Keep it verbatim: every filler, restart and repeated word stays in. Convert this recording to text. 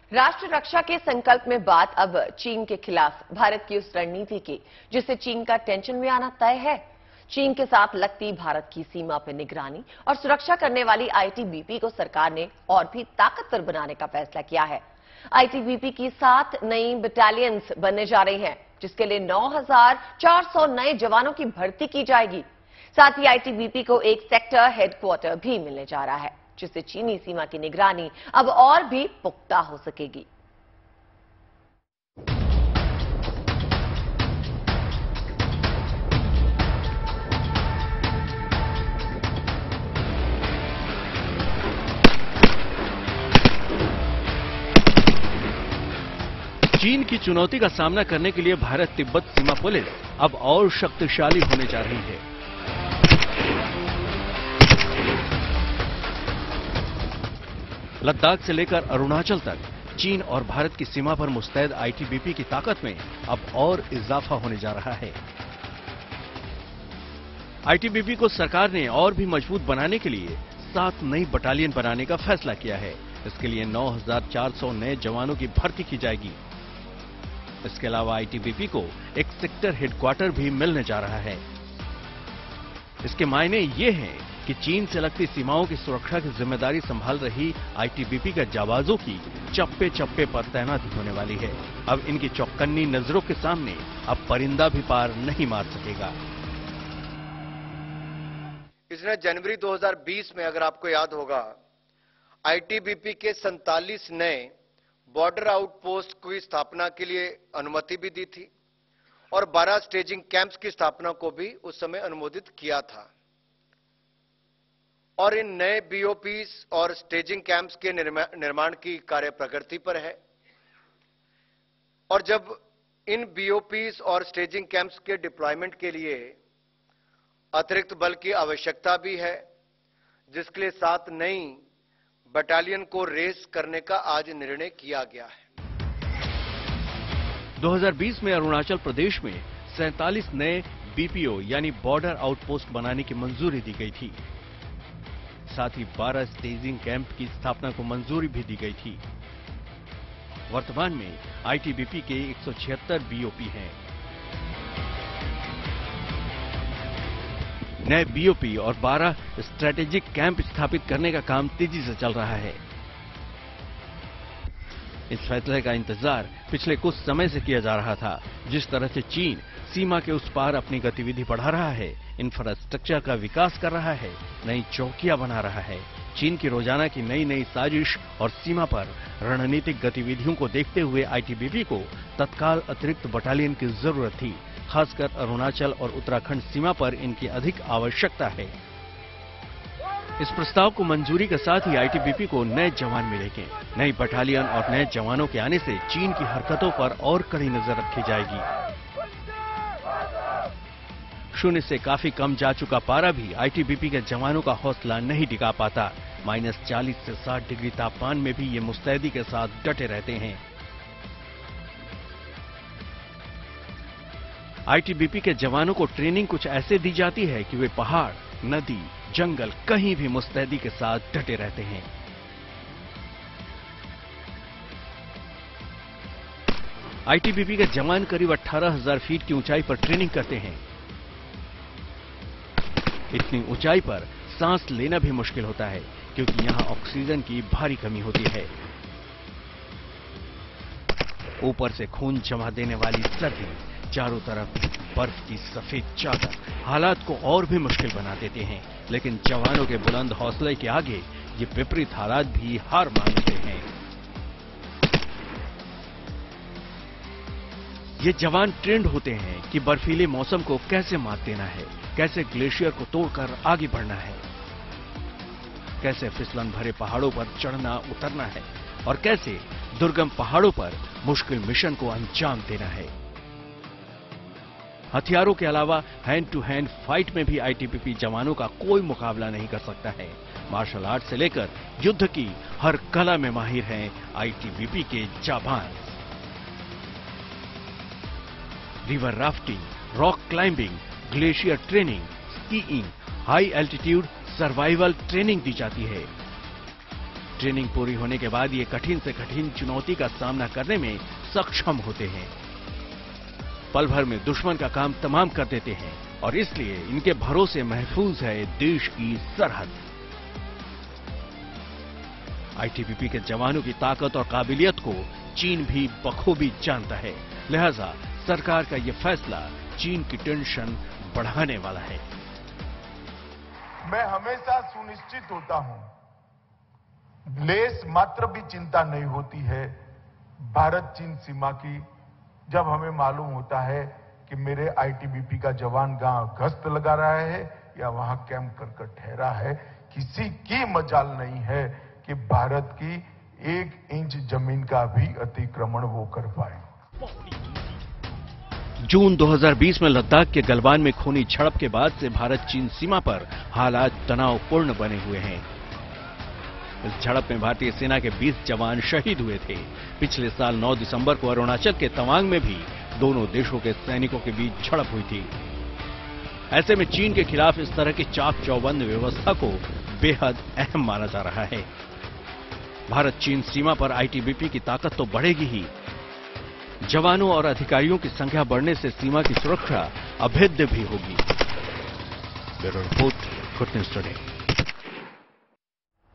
राष्ट्र रक्षा के संकल्प में बात अब चीन के खिलाफ भारत की उस रणनीति की जिससे चीन का टेंशन में आना तय है। चीन के साथ लगती भारत की सीमा पर निगरानी और सुरक्षा करने वाली आईटीबीपी को सरकार ने और भी ताकतवर बनाने का फैसला किया है। आईटीबीपी की सात नई बटालियंस बनने जा रही हैं, जिसके लिए नौ हजार चार सौ नए जवानों की भर्ती की जाएगी। साथ ही आईटीबीपी को एक सेक्टर हेडक्वार्टर भी मिलने जा रहा है, जिससे चीनी सीमा की निगरानी अब और भी पुख्ता हो सकेगी। चीन की चुनौती का सामना करने के लिए भारत तिब्बत सीमा पुलिस अब और शक्तिशाली होने जा रही है। लद्दाख से लेकर अरुणाचल तक चीन और भारत की सीमा पर मुस्तैद आईटीबीपी की ताकत में अब और इजाफा होने जा रहा है। आईटीबीपी को सरकार ने और भी मजबूत बनाने के लिए सात नई बटालियन बनाने का फैसला किया है। इसके लिए नौ हजार चार सौ नए जवानों की भर्ती की जाएगी। इसके अलावा आईटीबीपी को एक सेक्टर हेडक्वार्टर भी मिलने जा रहा है। इसके मायने ये हैं कि चीन से लगती सीमाओं की सुरक्षा की जिम्मेदारी संभाल रही आईटीबीपी के जाबाजों की चप्पे चप्पे पर तैनाती होने वाली है। अब इनकी चौकन्नी नजरों के सामने अब परिंदा भी पार नहीं मार सकेगा। इसने जनवरी दो हज़ार बीस में, अगर आपको याद होगा, आईटीबीपी के सैंतालीस नए बॉर्डर आउटपोस्ट की स्थापना के लिए अनुमति भी दी थी और बारह स्टेजिंग कैंप्स की स्थापना को भी उस समय अनुमोदित किया था। और इन नए बीओपीज और स्टेजिंग कैंप्स के निर्माण की कार्य प्रगति पर है। और जब इन बीओपीज और स्टेजिंग कैंप्स के डिप्लॉयमेंट के लिए अतिरिक्त बल की आवश्यकता भी है, जिसके लिए सात नई बटालियन को रेस करने का आज निर्णय किया गया है। दो हज़ार बीस में अरुणाचल प्रदेश में सैंतालीस नए बीपीओ यानी बॉर्डर आउटपोस्ट बनाने की मंजूरी दी गई थी। साथ ही बारह स्टेजिंग कैंप की स्थापना को मंजूरी भी दी गई थी। वर्तमान में आईटीबीपी के एक सौ छिहत्तर बीओपी हैं। नए बीओपी और बारह स्ट्रेटेजिक कैंप स्थापित करने का काम तेजी से चल रहा है। इस फैसले का इंतजार पिछले कुछ समय से किया जा रहा था। जिस तरह से चीन सीमा के उस पार अपनी गतिविधि बढ़ा रहा है, इंफ्रास्ट्रक्चर का विकास कर रहा है, नई चौकियां बना रहा है, चीन की रोजाना की नई नई साजिश और सीमा पर रणनीतिक गतिविधियों को देखते हुए आईटीबीपी को तत्काल अतिरिक्त बटालियन की जरूरत थी। खासकर अरुणाचल और उत्तराखंड सीमा पर इनकी अधिक आवश्यकता है। इस प्रस्ताव को मंजूरी के साथ ही आईटीबीपी को नए जवान मिलेंगे। नई बटालियन और नए जवानों के आने से चीन की हरकतों पर और कड़ी नजर रखी जाएगी। शून्य से काफी कम जा चुका पारा भी आईटीबीपी के जवानों का हौसला नहीं टिका पाता। माइनस चालीस से साठ डिग्री तापमान में भी ये मुस्तैदी के साथ डटे रहते हैं। आईटीबीपी के जवानों को ट्रेनिंग कुछ ऐसे दी जाती है कि वे पहाड़, नदी, जंगल कहीं भी मुस्तैदी के साथ डटे रहते हैं। आईटीबीपी के जवान करीब अठारह हजार फीट की ऊंचाई पर ट्रेनिंग करते हैं। इतनी ऊंचाई पर सांस लेना भी मुश्किल होता है, क्योंकि यहां ऑक्सीजन की भारी कमी होती है। ऊपर से खून जमा देने वाली सर्दी, चारों तरफ बर्फ की सफेद चादर हालात को और भी मुश्किल बना देते हैं। लेकिन जवानों के बुलंद हौसले के आगे ये विपरीत हालात भी हार मानते हैं। ये जवान ट्रेंड होते हैं कि बर्फीले मौसम को कैसे मात देना है, कैसे ग्लेशियर को तोड़कर आगे बढ़ना है, कैसे फिसलन भरे पहाड़ों पर चढ़ना उतरना है और कैसे दुर्गम पहाड़ों पर मुश्किल मिशन को अंजाम देना है। हथियारों के अलावा हैंड टू हैंड फाइट में भी आईटीबीपी जवानों का कोई मुकाबला नहीं कर सकता है। मार्शल आर्ट से लेकर युद्ध की हर कला में माहिर हैं आईटीबीपी के जाबाज। River rafting, rock climbing, glacier training, skiing, high altitude survival training दी जाती है। ट्रेनिंग पूरी होने के बाद ये कठिन से कठिन चुनौती का सामना करने में सक्षम होते हैं। पल भर में दुश्मन का काम तमाम कर देते हैं और इसलिए इनके भरोसे महफूज है देश की सरहद। आईटीबीपी के जवानों की ताकत और काबिलियत को चीन भी बखूबी जानता है, लिहाजा सरकार का यह फैसला चीन की टेंशन बढ़ाने वाला है। मैं हमेशा सुनिश्चित होता हूं, लेस मात्र भी चिंता नहीं होती है भारत चीन सीमा की, जब हमें मालूम होता है कि मेरे आईटीबीपी का जवान गांव गश्त लगा रहा है या वहां कैंप कर कर ठहरा है। किसी की मजाल नहीं है कि भारत की एक इंच जमीन का भी अतिक्रमण वो कर पाए। जून दो हज़ार बीस में लद्दाख के गलवान में खूनी झड़प के बाद से भारत चीन सीमा पर हालात तनावपूर्ण बने हुए हैं। इस झड़प में भारतीय सेना के बीस जवान शहीद हुए थे। पिछले साल नौ दिसंबर को अरुणाचल के तवांग में भी दोनों देशों के सैनिकों के बीच झड़प हुई थी। ऐसे में चीन के खिलाफ इस तरह की चाक चौबंद व्यवस्था को बेहद अहम माना जा रहा है। भारत चीन सीमा पर आईटीबीपी की ताकत तो बढ़ेगी ही, जवानों और अधिकारियों की संख्या बढ़ने से सीमा की सुरक्षा अभेद्य भी होगी। Bureau report, good news today.